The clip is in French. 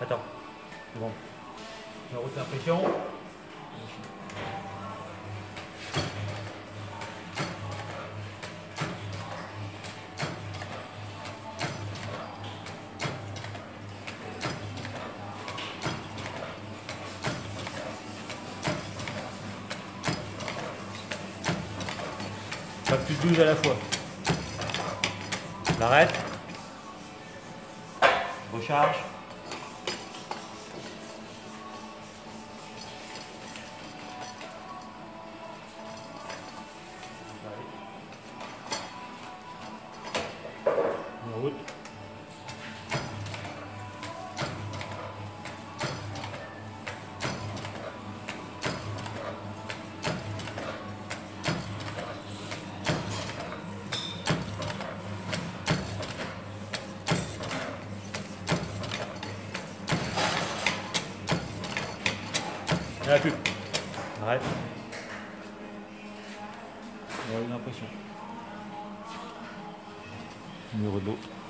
Attends. Bon. Je route l'impression. Pas plus de 12 à la fois. J'arrête. Recharge. En route. Il n'y en a plus. Arrête. On a une impression. Numéro de l'eau.